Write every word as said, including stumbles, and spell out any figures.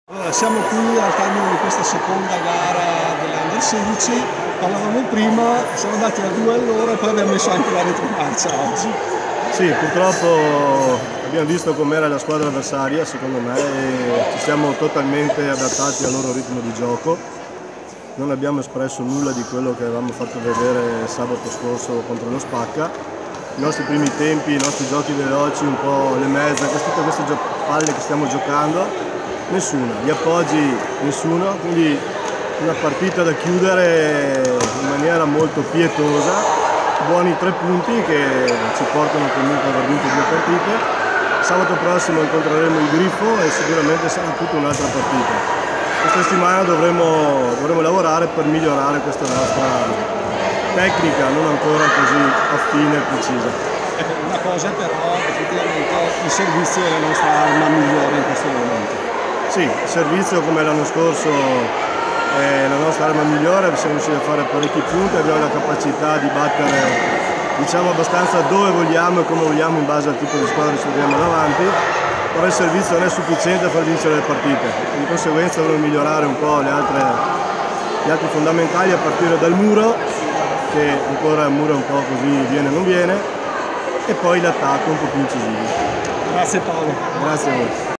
Allora, siamo qui al termine di questa seconda gara dell'Under sedici, parlavamo prima, siamo andati a due all'ora e poi abbiamo messo anche la retromarcia oggi. Sì, purtroppo abbiamo visto com'era la squadra avversaria, secondo me, e ci siamo totalmente adattati al loro ritmo di gioco. Non abbiamo espresso nulla di quello che avevamo fatto vedere sabato scorso contro lo Spacca. I nostri primi tempi, i nostri giochi veloci, un po' le mezze, tutte queste palle che stiamo giocando, nessuna, gli appoggi nessuno, quindi una partita da chiudere in maniera molto pietosa, buoni tre punti che ci portano comunque ad aver vinto due partite. Sabato prossimo incontreremo il Grifo e sicuramente sarà tutta un'altra partita. Questa settimana dovremo, dovremo lavorare per migliorare questa nostra tecnica, non ancora così affine e precisa. Una cosa però, effettivamente il servizio è la nostra arma migliore in questo momento. Sì, il servizio come l'anno scorso è la nostra arma migliore, siamo riusciti a fare parecchi punti, abbiamo la capacità di battere, diciamo, abbastanza dove vogliamo e come vogliamo in base al tipo di squadra che ci troviamo davanti, però il servizio non è sufficiente a far vincere le partite, di conseguenza dovremo migliorare un po' le altre, gli altri fondamentali a partire dal muro, che ancora il muro è un po' così viene e non viene, e poi l'attacco un po' più incisivo. Grazie Paolo. Grazie a voi.